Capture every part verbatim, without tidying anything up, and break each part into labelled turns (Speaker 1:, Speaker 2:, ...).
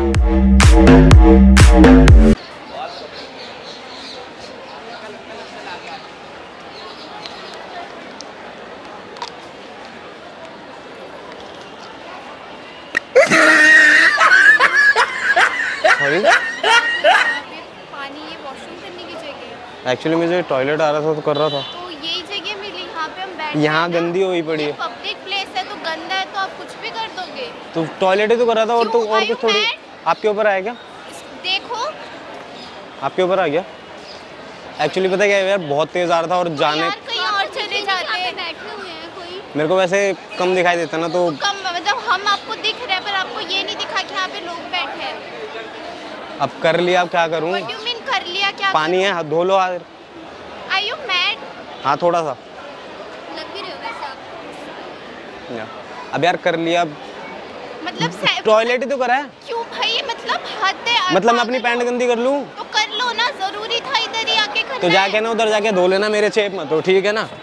Speaker 1: Actually मुझे toilet आ रहा था तो कर रहा था।
Speaker 2: तो यही जगह मिली, यहाँ पे हम बैठे।
Speaker 1: यहाँ गंदी हुई पड़ी है।
Speaker 2: पब्लिक प्लेस है तो गंदा है तो आप कुछ भी कर दोगे।
Speaker 1: तो टॉयलेट ही तो कर रहा था और तो और कुछ थोड़ी। आपके ऊपर आया क्या?
Speaker 2: देखो
Speaker 1: आपके ऊपर आ गया। एक्चुअली पता क्या है यार, बहुत तेज आ रहा था और जाने
Speaker 2: यार कहीं और चले जाते हैं। बैठे हुए हैं कोई।
Speaker 1: मेरे को वैसे कम दिखाई देता ना तो
Speaker 2: कम मतलब हम आपको दिख रहे हैं पर आपको ये नहीं दिखा कि यहाँ पे लोग बैठे हैं।
Speaker 1: अब कर लिया, अब क्या करूँ?
Speaker 2: What do you mean कर लिया? क्या
Speaker 1: पानी है, धो लो।
Speaker 2: Are you mad?
Speaker 1: हाँ थोड़ा सा
Speaker 2: लग भी रहे हो वैसे आप।
Speaker 1: अब यार कर लिया।
Speaker 2: मतलब
Speaker 1: टॉयलेट ही तो करा है।
Speaker 2: क्यों भाई, मतलब हद है।
Speaker 1: मतलब मैं अपनी पैंट गंदी कर लूँ
Speaker 2: तो कर लो ना, जरूरी था इधर ही आके करना।
Speaker 1: तो जाके ना उधर जाके धो लेना, मेरे चेप मत हो, ठीक है ना?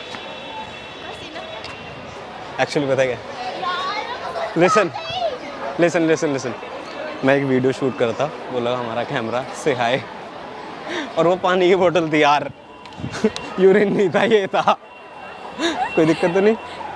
Speaker 1: एक्चुअली पता क्या, लिसन लिसन लिसन लिसन मैं एक वीडियो शूट कर रहा था, बोला हमारा कैमरा से हाय, और वो पानी की बोतल थी यार। यूरिन नहीं था, ये था। कोई दिक्कत तो नहीं?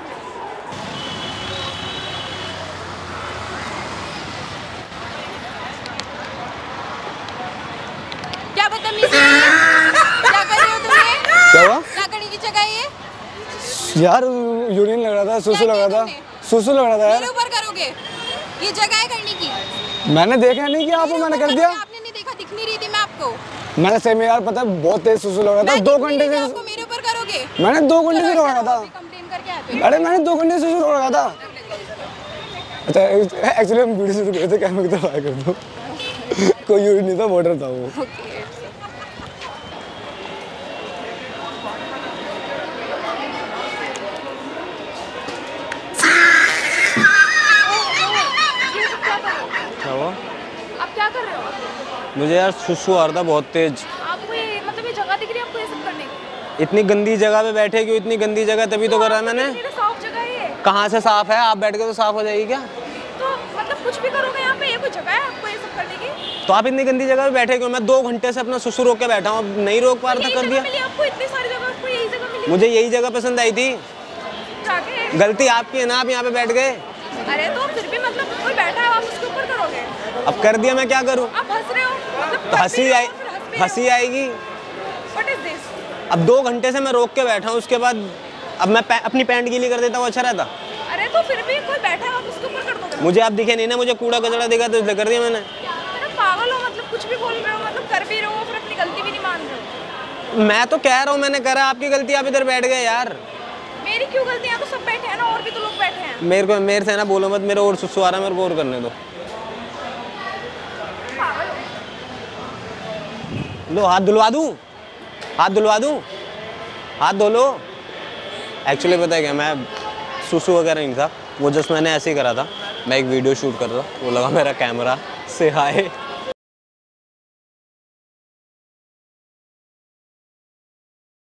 Speaker 2: क्या बदतमीजी है? क्या कर रहे हो तुम?
Speaker 1: क्या हुआ?
Speaker 2: क्या करने की जगह है ये?
Speaker 1: यार यूरिन लग रहा था, सुसु लग रहा था, सुसु लग रहा था यार।
Speaker 2: मेरे ऊपर करोगे? ये जगह है करने की?
Speaker 1: मैंने देखा नहीं कि आपको, मैंने कर दिया।
Speaker 2: आपने नहीं देखा, दिख नहीं रही थी मैं आपको।
Speaker 1: मैंने सेम यार, पता है बहुत तेज सुसु लग रहा था। दो घंटे से
Speaker 2: आपको मेरे ऊपर करोगे?
Speaker 1: मैंने दो घंटे से रो रहा था।
Speaker 2: कंप्लेन करके आते।
Speaker 1: अरे मैंने दो घंटे से रो रहा था। अच्छा एक्चुअली हम वीडियो शूट कर रहे थे, कैमरा की तरफ आया कर दो। कोई यूरिन नहीं था, वाटर था वो।
Speaker 2: आप क्या कर रहे हो?
Speaker 1: मुझे यार सुसु आ रहा था बहुत तेज।
Speaker 2: आपको ये मतलब ये जगह दिख रही है आपको ये सब करने की?
Speaker 1: इतनी गंदी जगह पे बैठे क्यों? इतनी गंदी जगह तभी तो करा है मैंने।
Speaker 2: साफ जगह है ये।
Speaker 1: कहाँ से साफ है? आप बैठ के तो साफ हो जाएगी क्या?
Speaker 2: तो मतलब कुछ भी करोगे यहाँ पे, ये कोई जगह है आपको ये सब करने की?
Speaker 1: तो आप इतनी गंदी जगह पे बैठे क्यों? मैं दो घंटे से अपना सुसु रोक के बैठा हूँ, अब नहीं रोक पा रहा था, कर दिया।
Speaker 2: आपको इतनी सारी जगह, आपको यही जगह मिली?
Speaker 1: मुझे यही जगह पसंद आई थी।
Speaker 2: जाके
Speaker 1: गलती आपकी है ना, आप यहाँ पे बैठ गए।
Speaker 2: अरे तो फिर भी मतलब कोई बैठा है, आप उसके ऊपर करोगे?
Speaker 1: अब कर दिया, मैं क्या करूँ?
Speaker 2: आप हंस रहे हो मतलब?
Speaker 1: तो हंसी आई, हंसी आएगी।
Speaker 2: What is this?
Speaker 1: अब दो घंटे से मैं रोक के बैठा हूँ, उसके बाद अब मैं अपनी पैंट गीली कर देता हूँ, अच्छा रहता।
Speaker 2: अरे तो फिर भी कोई बैठा है, आप उसके ऊपर कर दोगे?
Speaker 1: मुझे आप दिखे नहीं ना, मुझे कूड़ा कचड़ा दिखा तो इसलिए कर दिया मैंने।
Speaker 2: अरे पागल हो, मतलब कुछ भी बोल रहे हो, मतलब कर भी रहे हो फिर अपनी गलती भी नहीं मान रहे हो।
Speaker 1: मैं तो कह रहा हूँ मैंने करा, आपकी गलती, आप इधर बैठ गए यार।
Speaker 2: मेरी क्यों गलती है? तो सब बैठे हैं ना, और भी तो लोग बैठे हैं।
Speaker 1: मेरे को मेरे से ना बोलो मत, मेरा और सुसु आ रहा है, मेरे को और करने दो। लो हाथ धुलवा दूँ, हाथ धुलवा दूँ, हाथ धो लो। एक्चुअली पता है क्या, मैं सुसु वगैरह नहीं था, वो जस्ट मैंने ऐसे ही करा था। मैं एक वीडियो शूट कर रहा था, वो लगा मेरा कैमरा से हाय।